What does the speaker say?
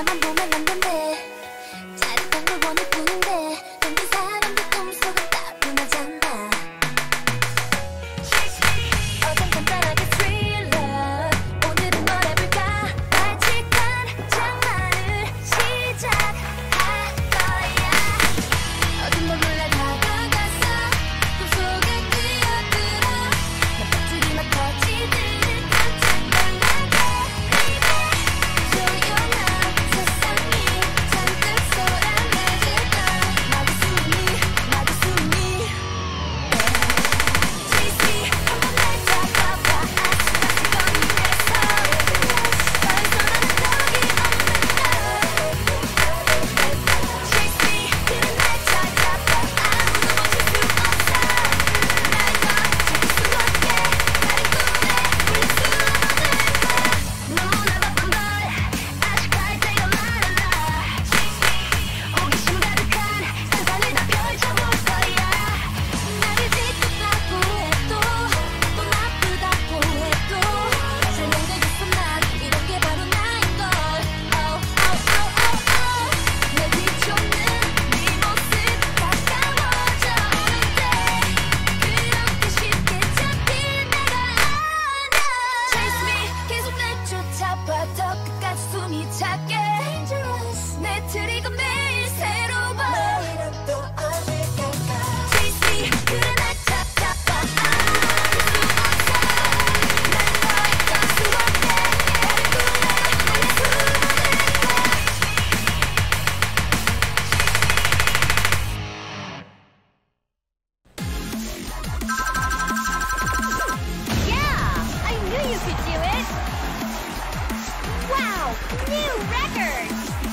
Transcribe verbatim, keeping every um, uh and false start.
나만 보면 안 된대. 짜릿한 걸 원할 뿐인데 던진 사람들 꿈속은 따분하잖아. 어젠 간단하게 스릴러. 오늘은 뭘 해볼까? 발칙한 장난을 시작할 거야. 어딘가 몰라 다가가서 꿈속에 뛰어들어. 난 벽줄이 막 터지듯 깜짝 놀라게. 조용한 세상이 잔뜩 쏟아내질까. 나도 숨이 나도 숨이 Chase me 한번 날 잡아봐. 아직까지 건 이래서 벗어나는 적이 없는가. Chase me 그래 날 찾아봐. 아무도 멈출 수 없어. 날 더 찾을 수 없게 다른 꿈에 울릴 수 없는가. 너무나 바쁜 걸 아직 갈 때가 많아. Chase me 호기심 가득한 세상을 다 펼쳐볼 거야. 나를 짓궂다고 해도 또 나쁘다고 해도 설명되겠어. 난 이런 게 바로 나인걸. Oh, oh, oh, oh, oh. 내 뒤쫓는 네 모습 가까워져 오는데 그렇게 쉽게 잡힐 내가 아냐. Chase me 계속 날 쫓아봐. 더 끝까지 숨이 차게. Dangerous 내 트리가 매일 새로워. 내일은 또 어딜 갈까. Chase me 그래 날 찾아봐. 아무도 멈출 수 없어. 난 너의 수 없게 다른 꿈에 울릴 수 없을까. Yeah, I knew you could do it. Wow, new record.